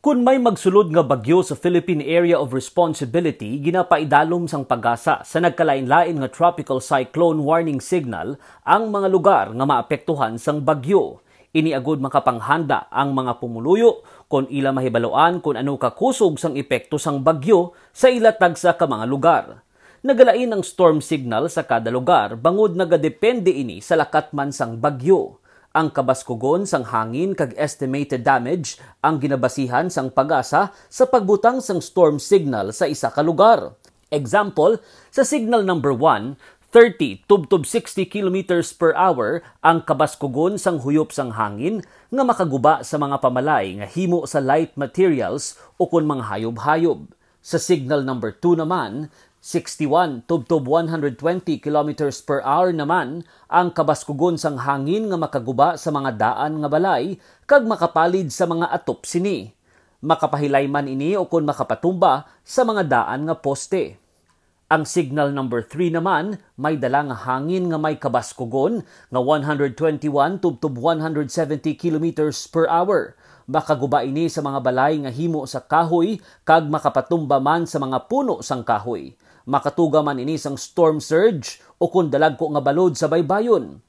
Kung may magsulod nga bagyo sa Philippine Area of Responsibility, ginapaidalom sang Pag-asa sa nagkalain-lain nga tropical cyclone warning signal ang mga lugar nga maapektuhan sang bagyo. Iniagud makapanghanda ang mga pumuluyo kung ila mahibaloan kung ano kakusog sang epekto sang bagyo sa ilatag sa ka mga lugar. Nagalain ang storm signal sa kada lugar bangod nagadepende ini sa lakat man sang bagyo. Ang kabaskugon sang hangin kag estimated damage ang ginabasihan sang Pag-asa sa pagbutang sang storm signal sa isa ka lugar. Example, sa signal number 1, 30 tubtob 60 kilometers per hour ang kabaskugon sang huyop sang hangin nga makaguba sa mga pamalay nga himo sa light materials o kun mga hayob-hayob. Sa signal number 2 naman, 61 tubtob 120 kilometers per hour naman ang kabaskugon sang hangin nga makaguba sa mga daan nga balay kag makapalid sa mga atop sini. Makapahilay man ini o kun makapatumba sa mga daan nga poste. Ang signal number 3 naman may dala nga hangin nga may kabaskugon nga 121 tubtob 170 kilometers per hour. Makaguba ini sa mga balay nga himo sa kahoy kag makapatumba man sa mga puno sang kahoy. Makatuga man ini sang storm surge o kung dalagko nga balod sa baybayon.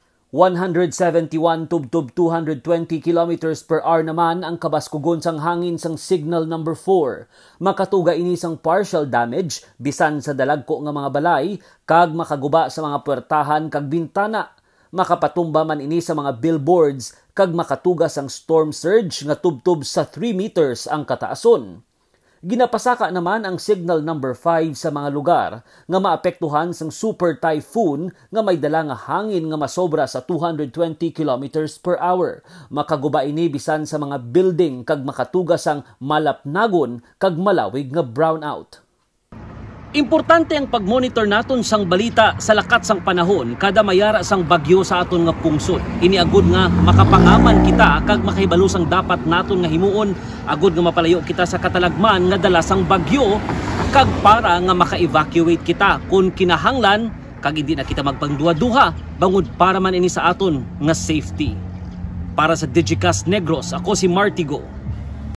171 tubtob 220 kilometers per hour naman ang kabaskugon sang hangin sang signal number 4. Makatuga ini sang partial damage bisan sa dalagko nga mga balay kag makaguba sa mga puwertahan kag bintana. Makapatumba man ini sa mga billboards kag makatuga sang storm surge nga tubtob sa 3 meters ang kataason. Ginapasaka naman ang signal number 5 sa mga lugar nga maapektuhan sang super typhoon nga may dala nga hangin nga masobra sa 220 kilometers per hour. Makaguba ini bisan sa mga building kag makatuga sang malapnagon kag malawig nga brownout. Importante ang pagmonitor naton sang balita sa lakat sang panahon kada mayara sang bagyo sa aton nga pungsod. Iniagud nga makapangaman kita kag makahibalo sang dapat naton nga himuon agud nga mapalayo kita sa katalagman nga dala sang bagyo kag para nga maka-evacuate kita kung kinahanglan kag hindi na kita magpangduha-duha bangod para man ini sa aton nga safety. Para sa Digicast Negros, ako si Martigo.